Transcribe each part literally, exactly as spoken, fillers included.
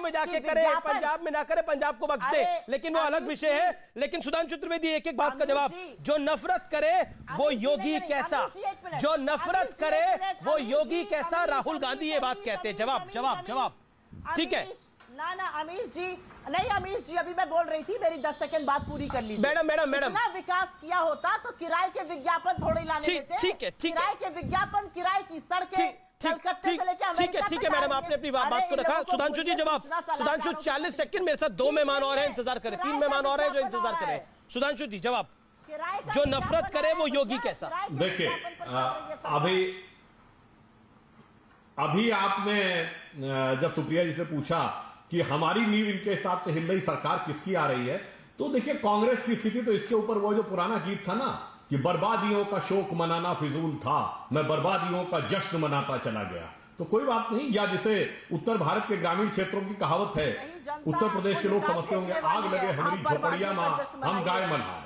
में जाके करे, पंजाब में ना करे, पंजाब को बख्श दे, लेकिन वो अलग विषय है। लेकिन सुधांशु त्रिवेदी एक एक बात का जवाब, जो नफरत करे वो योगी कैसा, जो नफरत करे वो योगी कैसा, राहुल गांधी ये बात कहते हैं। जवाब जवाब जवाब ठीक है ना ना अमीश जी, नहीं अमीश जी, अभी मैं बोल रही थी, मेरी दस सेकंड बात पूरी कर लीजिए। मैडम मैडम मैडम इतना विकास किया होता तो किराए के विज्ञापन थोड़े लाने देते। ठीक है, ठीक है, किराए के विज्ञापन, किराए की सड़कें, कलकत्ते से लेकर ठीक है, ठीक है मैडम, आपने अपनी बात को रखा। सुधांशु जी जवाब, सुधांशु चालीस सेकंड, मेरे साथ दो मेहमान और हैं, इंतजार करें, तीन मेहमान और हैं जो इंतजार करें। सुधांशु जी जवाब, जो नफरत करे वो योगी कैसा। देखिए अभी अभी आपने जब सुप्रिया जी से पूछा कि हमारी नींव इनके हिसाब से हिल रही, सरकार किसकी आ रही है, तो देखिए कांग्रेस की स्थिति तो इसके ऊपर वो जो पुराना गीत था ना कि बर्बादियों का शोक मनाना फिजूल था, मैं बर्बादियों का जश्न मनाता चला गया, तो कोई बात नहीं। या जिसे उत्तर भारत के ग्रामीण क्षेत्रों की कहावत है, उत्तर प्रदेश के लोग समझते होंगे आग लगे हमारी झोपड़िया मां हम गाय मल्हार,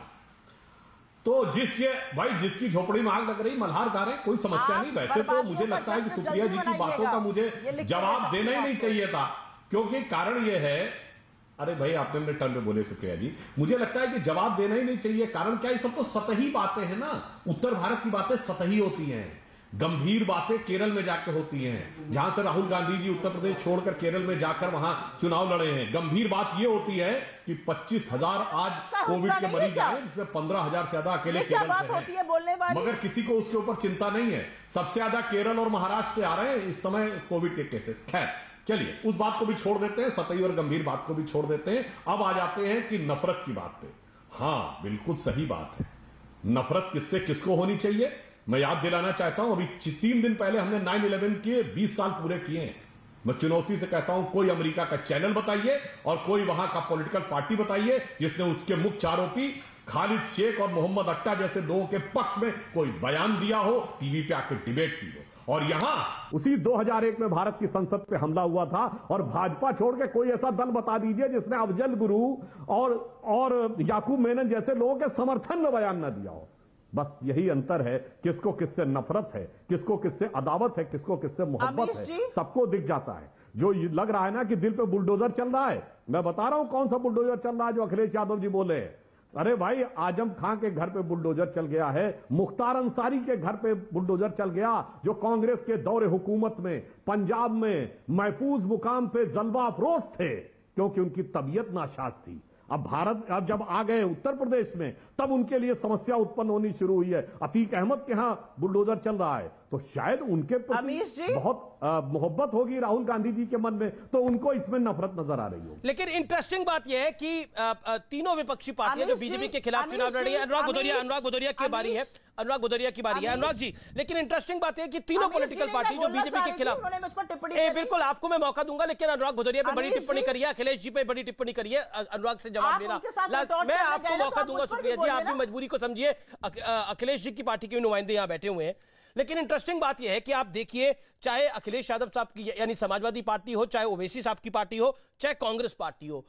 तो जिस ये भाई जिसकी झोपड़ी में आग लग रही मल्हार गा रहे, कोई समस्या नहीं। वैसे तो मुझे लगता है कि सुप्रिया जी की बातों का मुझे जवाब देना ही नहीं चाहिए था, क्योंकि कारण यह है, अरे भाई आपने अपने टर्न में बोले सुप्रिया जी, मुझे लगता है कि जवाब देना ही नहीं चाहिए। कारण क्या है, सब तो सतही बातें हैं ना, उत्तर भारत की बातें सतही होती हैं, गंभीर बातें केरल में जाकर होती हैं, जहां से राहुल गांधी जी उत्तर प्रदेश छोड़कर केरल में जाकर वहां चुनाव लड़े हैं। गंभीर बात यह होती है कि पच्चीस हजार आज कोविड के मरीज आए, जिसमें पंद्रह हजार से ज्यादा अकेले केरल से हैं, मगर किसी को उसके ऊपर चिंता नहीं है। सबसे ज्यादा केरल और महाराष्ट्र से आ रहे हैं इस समय कोविड के केसेस। खैर चलिए उस बात को भी छोड़ देते हैं, सतही और गंभीर बात को भी छोड़ देते हैं। अब आ जाते हैं कि नफरत की बात पे। हाँ बिल्कुल सही बात है, नफरत किससे किसको होनी चाहिए। मैं याद दिलाना चाहता हूं, अभी तीन दिन पहले हमने नाइन इलेवन के बीस साल पूरे किए हैं। मैं चुनौती से कहता हूं, कोई अमेरिका का चैनल बताइए और कोई वहां का पॉलिटिकल पार्टी बताइए जिसने उसके मुख्य आरोपी खालिद शेख और मोहम्मद अट्टा जैसे लोगों के पक्ष में कोई बयान दिया हो, टीवी पे आकर डिबेट की हो। और यहां उसी दो हज़ार एक में भारत की संसद पे हमला हुआ था, और भाजपा छोड़ के कोई ऐसा दल बता दीजिए जिसने अफजल गुरु और और याकूब मेनन जैसे लोगों के समर्थन में बयान न दिया हो। बस यही अंतर है, किसको किससे नफरत है, किसको किससे अदावत है, किसको किससे मोहब्बत है, सबको दिख जाता है। जो लग रहा है ना कि दिल पे बुलडोजर चल रहा है, मैं बता रहा हूं कौन सा बुलडोजर चल रहा है जो अखिलेश यादव जी बोले। अरे भाई आजम खां के घर पे बुलडोजर चल गया है, मुख्तार अंसारी के घर पे बुलडोजर चल गया, जो कांग्रेस के दौरे हुकूमत में पंजाब में महफूज मुकाम पे जलवा अफरोज थे, क्योंकि उनकी तबीयत नाशाज थी। अब भारत अब जब आ गए उत्तर प्रदेश में, तब उनके लिए समस्या उत्पन्न होनी शुरू हुई है। अतीक अहमद के यहां बुलडोजर चल रहा है, तो शायद उनके प्रति बहुत मोहब्बत होगी राहुल गांधी जी के मन में, तो उनको इसमें नफरत नजर आ रही होगी। लेकिन इंटरेस्टिंग बात यह है कि आ, आ, तीनों विपक्षी पार्टियां जो बीजेपी के खिलाफ चुनाव लड़ रही है, अनुराग भदौरिया अनुराग भदौरिया की बारी है, अनुराग भदौरिया की बारी है अनुराग जी। लेकिन इंटरेस्टिंग बात है कि तीनों पॉलिटिकल पार्टी जो बीजेपी के खिलाफ, बिल्कुल आपको मैं मौका दूंगा, लेकिन अनुराग भदौरिया पे बड़ी टिप्पणी करी है, अखिलेश जी पे बड़ी टिप्पणी करी है, अनुराग से जवाब लेना मैं आपको मौका दूंगा। सुप्रिया जी आप भी मजबूरी को समझिए, अखिलेश जी की पार्टी के नुमाइंदे यहां बैठे हुए हैं। लेकिन इंटरेस्टिंग बात यह है कि आप देखिए, चाहे अखिलेश यादव साहब की यानी समाजवादी पार्टी हो, चाहे ओवैसी साहब की पार्टी हो, चाहे कांग्रेस पार्टी हो,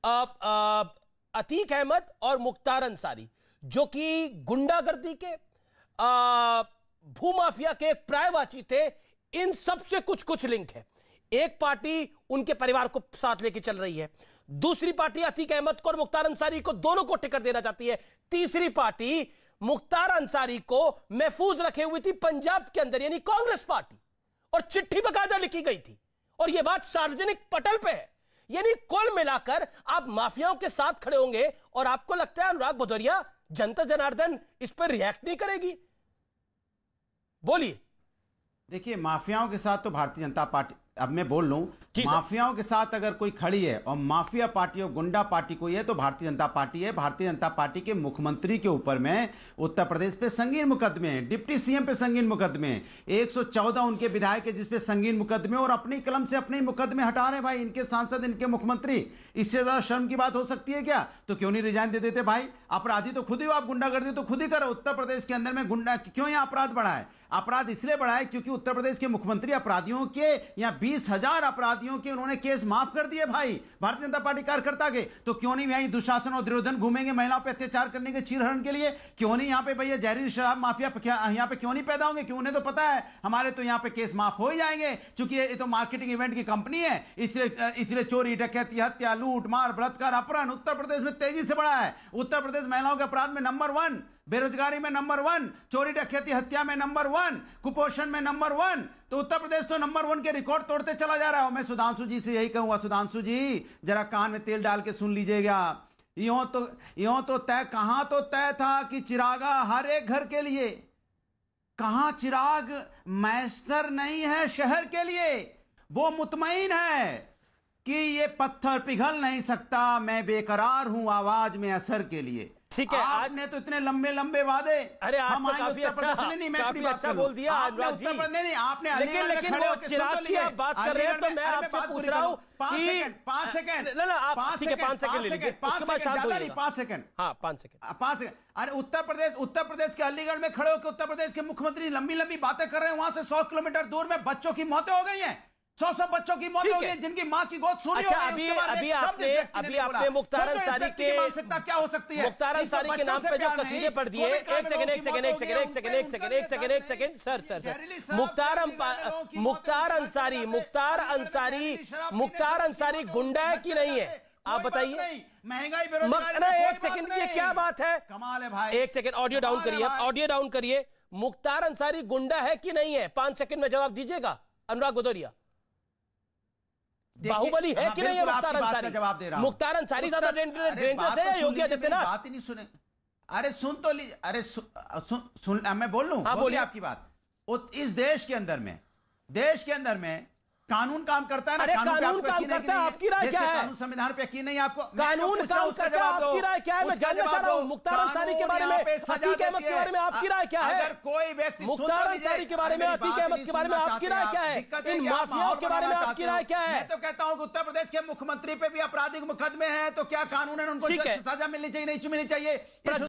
अतीक अहमद और मुख्तार अंसारी जो कि गुंडागर्दी के, भूमाफिया के प्रायवाची थे, इन सबसे कुछ कुछ लिंक है। एक पार्टी उनके परिवार को साथ लेके चल रही है, दूसरी पार्टी अतीक अहमद को और मुख्तार अंसारी को दोनों को टिकट देना चाहती है, तीसरी पार्टी मुख्तार अंसारी को महफूज रखे हुई थी पंजाब के अंदर यानी कांग्रेस पार्टी, और चिट्ठी बकायदा लिखी गई थी, और यह बात सार्वजनिक पटल पे है। यानी कुल मिलाकर आप माफियाओं के साथ खड़े होंगे, और आपको लगता है अनुराग भदौरिया जनता जनार्दन इस पर रिएक्ट नहीं करेगी? बोलिए। देखिए माफियाओं के साथ तो भारतीय जनता पार्टी, अब मैं बोल लूं, माफियाओं के साथ अगर कोई खड़ी है और माफिया पार्टी और गुंडा पार्टी कोई है तो भारतीय जनता पार्टी है। भारतीय जनता पार्टी के मुख्यमंत्री के ऊपर में उत्तर प्रदेश पे संगीन मुकदमे हैं, डिप्टी सीएम पे संगीन मुकदमे हैं, एक सौ चौदह उनके विधायक है जिसपे संगीन मुकदमे, और अपनी कलम से अपने मुकदमे हटा रहे भाई इनके सांसद, इनके मुख्यमंत्री। इससे ज्यादा शर्म की बात हो सकती है क्या? तो क्यों नहीं रिजाइन दे देते भाई? अपराधी तो खुद ही हो, आप गुंडागर्दी तो खुद ही करो। उत्तर प्रदेश के अंदर में गुंडा क्यों यहां अपराध बढ़ा है? अपराध इसलिए बढ़ा है क्योंकि उत्तर प्रदेश के मुख्यमंत्री अपराधियों के या बीस हजार अपराधियों अपराधियों के उन्होंने केस माफ कर दिए भाई भारतीय जनता पार्टी कार्यकर्ता के। तो क्यों नहीं यहीं दुशासन और दुर्योधन घूमेंगे महिलाओं पर अत्याचार करने के चीरहरण के लिए? क्यों नहीं यहां पे भैया जहरीली शराब माफिया यहां पे क्यों नहीं पैदा होंगे? क्यों? उन्हें तो पता है हमारे तो यहां पे केस माफ हो ही जाएंगे, क्योंकि ये तो मार्केटिंग इवेंट की कंपनी है। इसलिए इसलिए चोरी, डकैती, हत्या, लूट मार, बलात्कार, अपहरण उत्तर प्रदेश में तेजी से बढ़ा है। उत्तर प्रदेश महिलाओं के अपराध में नंबर वन, बेरोजगारी में नंबर वन, चोरी डकैती हत्या में नंबर वन, कुपोषण में नंबर वन। तो उत्तर प्रदेश तो नंबर वन के रिकॉर्ड तोड़ते चला जा रहा है। मैं सुधांशु जी से यही कहूंगा, सुधांशु जी जरा कान में तेल डाल के सुन लीजिएगा। यूं तो यूं तो तय कहां तो तय था कि चिरागा हर एक घर के लिए, कहां चिराग मैस्तर नहीं है शहर के लिए। वो मुतमईन है कि ये पत्थर पिघल नहीं सकता, मैं बेकरार हूं आवाज में असर के लिए। ठीक है, आपने तो इतने लंबे लंबे वादे, अरे आज तो काफी अच्छा, नहीं, मैं काफी अच्छा बोल दिया अनुराग जी। नहीं नहीं आपने लेकिन लेकिन वो चिराग की आप बात कर रहे हैं तो मैं आपसे पूछ रहा हूं कि पांच सेकंड ना ना आप ठीक है पांच सेकंड ले लीजिए, उसके बाद शांत होइएगा। पांच सेकंड हाँ पांच सेकंड पांच सेकंड अरे उत्तर प्रदेश उत्तर प्रदेश के अलीगढ़ में खड़े होकर उत्तर प्रदेश के मुख्यमंत्री लंबी लंबी बातें कर रहे हैं। वहां से सौ किलोमीटर दूर में बच्चों की मौतें हो गई हैं, सौ सौ बच्चों की मौत हो गई, जिनकी मां की गोद सूनी हो गई। अभी अभी आपने अभी आपने मुख्तार अंसारी के क्या हो सकती है मुख्तार अंसारी के नाम पे जो कसीदे पढ़ दिए, एक सेकंड एक सेकंड एक सेकंड एक सेकंड एक सेकंड एक सेकंड एक second sir sir sir Mukhtar Mukhtar Ansari Mukhtar Ansari Mukhtar Ansari गुंडा है कि नहीं है? आप बताइए। महंगाई बेरोजगारी, एक सेकंड, ये क्या बात है? कमाल है भाई। एक सेकंड ऑडियो डाउन करिए, ऑडियो डाउन करिए। मुख्तार अंसारी गुंडा है कि नहीं है? पांच सेकंड में जवाब दीजिएगा अनुराग भदौरिया। बाहुबली है कि नहीं है मुख्तार अंसारी? जवाब दे रहा हूं। मुख्तार अंसारी ज्यादा डेंजरस है या योगी आदित्यनाथ? बात ही नहीं सुने। अरे सुन तो ली, अरे सुन सुन मैं बोल लूं? हाँ बोलिए आपकी बात। इस देश के अंदर में देश के अंदर में कानून काम करता है ना? अरे कानून, कानून काम करता है, आपकी राय क्या है? कानून संविधान पे यकीन नहीं आपको? कानून काम करता है, आपकी राय क्या है? मैं जानना चाह रहा हूं। मुख्तार अंसारी के बारे में, अतीक अहमद के बारे में आपकी राय क्या है? अगर कोई व्यक्ति मुख्तार अंसारी के बारे में, अतीक अहमद के बारे में आपकी राय क्या है? इन माफियाओं के बारे में आपकी राय क्या है? मैं तो कहता हूं कि उत्तर प्रदेश के मुख्यमंत्री पे भी आपराधिक मुकदमे हैं, तो क्या कानून है उनको सजा मिलनी चाहिए, नहीं मिलनी चाहिए?